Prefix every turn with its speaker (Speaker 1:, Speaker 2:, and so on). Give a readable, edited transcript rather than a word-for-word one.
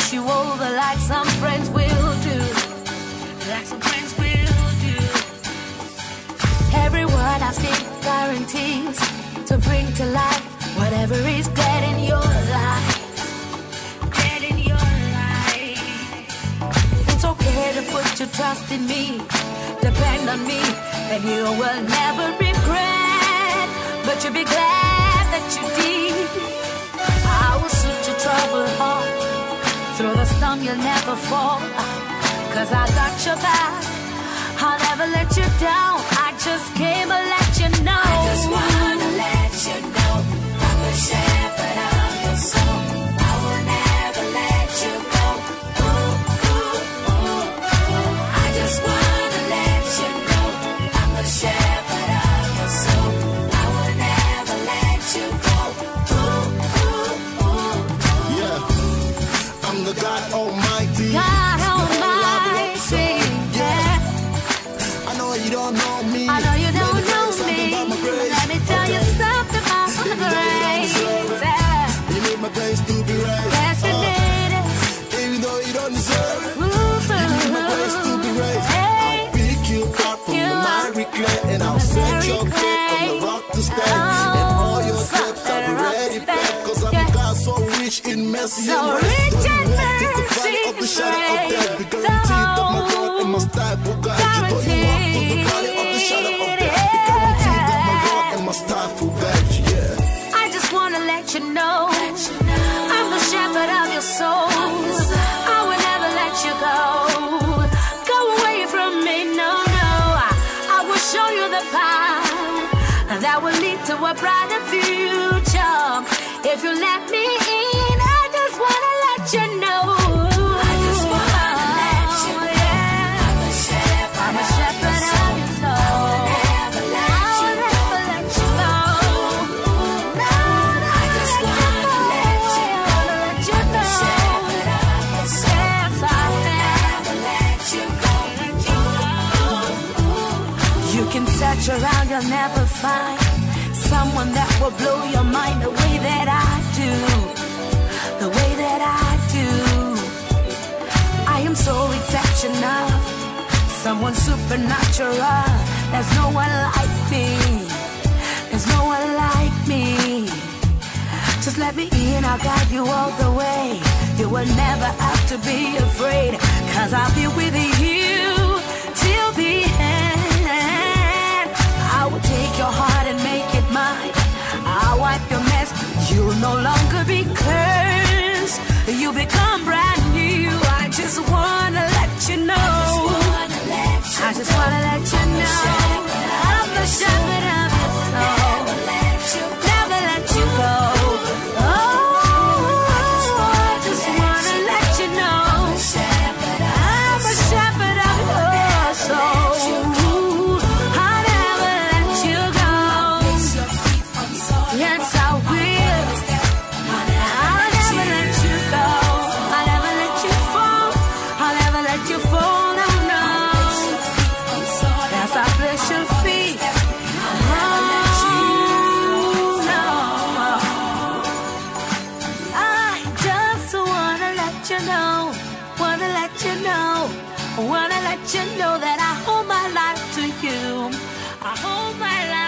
Speaker 1: push you over like some friends will do. Like some friends will do. Every word I speak guarantees to bring to life whatever is dead in your life. Dead in your life. It's okay to put your trust in me. Depend on me, and you will never regret. But you'll be glad that you did. I will soothe your troubled heart. Through the storm you'll never fall. 'Cause I got your back. I'll never let you down. I just came to let you know. I just wanna let you know I'm the shepherd of your soul. I will never let you go. Ooh, ooh, ooh, ooh. I just wanna let you know I'm the shepherd of your soul. I will never let you go. Ooh, ooh, ooh, ooh.
Speaker 2: Yeah, I'm the God Almighty.
Speaker 1: God Almighty. Yeah.
Speaker 2: I know you don't know me.
Speaker 1: I know you don't know me. Let me tell you something about my grace.
Speaker 2: You need my grace to be raised.
Speaker 1: Yes, you need it.
Speaker 2: Even though you don't deserve it.
Speaker 1: Ooh,
Speaker 2: You need my grace to be raised.
Speaker 1: hey.
Speaker 2: I'll pick you up from the miry clay, and I'll set your feet on the rock to stand. And all your steps I'll be ready back. 'Cause I'm a God so rich in mercy
Speaker 1: So
Speaker 2: and grace.
Speaker 1: rich in
Speaker 2: To walk through the
Speaker 1: mercy
Speaker 2: valley of the shadow of death. Be
Speaker 1: and
Speaker 2: guaranteed that my God and my staff will guide you. Though you walk through the valley of the shadow of death. Be guaranteed that my God and my staff will guide you. Yeah.
Speaker 1: I just wanna let you know I'm the shepherd of your soul. I will never let you go. Go away from me, no, no. I will show you the path that will lead to a brighter future. If you let me in, I just wanna let you know. I just wanna let you know I'm the shepherd of your soul. I will never let you go. No, I just wanna let you know I'm the shepherd of your soul. Yes, I will never let you go. You can search around, you'll never find someone that will blow your mind the way that I do. The way that I do. I am so exceptional. Someone supernatural. There's no one like me. There's no one like me. Just let me in, I'll guide you all the way. You will never have to be afraid. 'Cause I'll be with you till the end. I will take your heart and make it mine. I'll wipe your mess. You'll no longer be cursed. You become brand new. I just wanna let you know. I just wanna let you know I'm the shepherd of your soul. Never let you go. Oh, I just wanna let you know I'm the shepherd of your soul. I'll never let you go. Yes, I will. I'll never let you go. I'll never let you fall. I'll never let you fall. No, no. Yes, I bless your feet. Oh, no. I just wanna let you know. Wanna let you know. Wanna let you know that I hold my life to you. I hold my life.